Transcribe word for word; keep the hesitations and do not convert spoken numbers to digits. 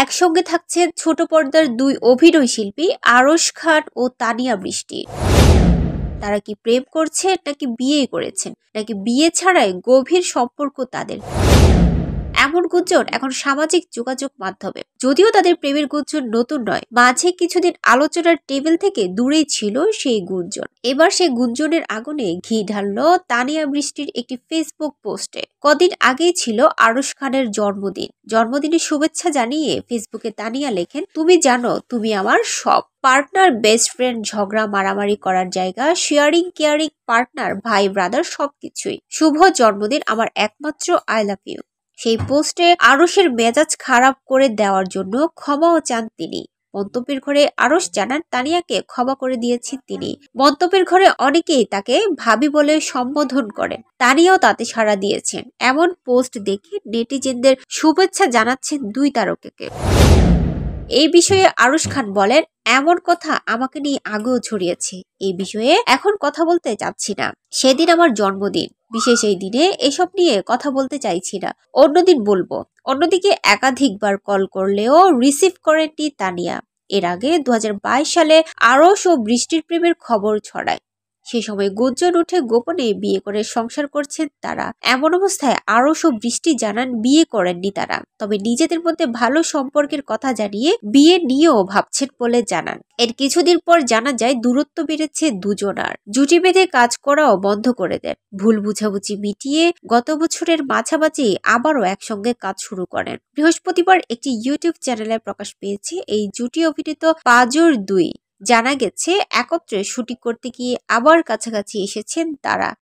একসঙ্গে থাকছেন ছোট পর্দার দুই অভিনয় শিল্পী আরশ খান ও তানিয়া বৃষ্টি। তারা কি প্রেম করছেন নাকি বিয়ে করেছেন, নাকি বিয়ে ছাড়াই গভীর সম্পর্ক তাদের, এমন গুঞ্জন এখন সামাজিক যোগাযোগ মাধ্যমে। যদিও তাদের প্রেমের গুঞ্জন নতুন নয়, মাঝে কিছুদিন আলোচনার টেবিল থেকে দূরেই ছিল সেই গুঞ্জন। এবার সেই গুঞ্জনের আগুনে ঘি ঢাললো তানিয়া বৃষ্টির একটি ফেসবুক পোস্টে। কদিন আগেই ছিল আরশ খানের জন্মদিন। জন্মদিনের শুভেচ্ছা জানিয়ে ফেসবুকে তানিয়া লেখেন, তুমি জানো তুমি আমার সব। পার্টনার, বেস্ট ফ্রেন্ড, ঝগড়া মারামারি করার জায়গা, শেয়ারিং কেয়ারিং পার্টনার, ভাই ব্রাদার সবকিছুই। শুভ জন্মদিন আমার একমাত্র, আই লাভ ইউ। সেই পোস্টে আরশের মেজাজ খারাপ করে দেওয়ার জন্য ক্ষমাও চান তিনি। মন্তব্যের ঘরে আরশ জানান তানিয়াকে ক্ষমা করে দিয়েছেন তিনি। মন্তব্যের ঘরে অনেকেই তাকে ভাবি বলে সম্বোধন করেন, তানিয়াও তাতে সাড়া দিয়েছেন। এমন পোস্ট দেখে নেটিজেনদের শুভেচ্ছা জানাচ্ছেন দুই তারকাকে। এই বিষয়ে আরশ খান বলেন, এমন কথা আমাকে নিয়ে আগেও ছড়িয়েছে, এই বিষয়ে এখন কথা বলতে চাচ্ছি না। সেদিন আমার জন্মদিন, বিশেষ এই দিনে এসব নিয়ে কথা বলতে চাইছি না, অন্যদিন বলবো। অন্যদিকে একাধিকবার কল করলেও রিসিভ করেননি তানিয়া। এর আগে দু হাজার বাইশ সালে আরশ ও বৃষ্টির প্রেমের খবর ছড়ায়। সে সময় গুঞ্জন উঠে গোপনে বিয়ে করে সংসার করছেন তারা। এমন অবস্থায় আরশ ও বৃষ্টি জানান বিয়ে করেননি তারা, তবে নিজেদের মধ্যে ভালো সম্পর্কের কথা জানিয়ে বিয়ে নিয়েও ভাবছেন বলে জানান। এর কিছুদিন পর জানা যায় দূরত্ব বেড়েছে দুজনার, জুটি বেঁধে কাজ করাও বন্ধ করে দেন। ভুল বুঝাবুঝি মিটিয়ে গত বছরের মাঝামাঝি আবারও একসঙ্গে কাজ শুরু করেন। বৃহস্পতিবার একটি ইউটিউব চ্যানেলে প্রকাশ পেয়েছে এই জুটি অভিনীত পাজর দুই। জানা গেছে একত্রে শুটিং করতে গিয়ে আবার কাছাকাছি এসেছেন তারা।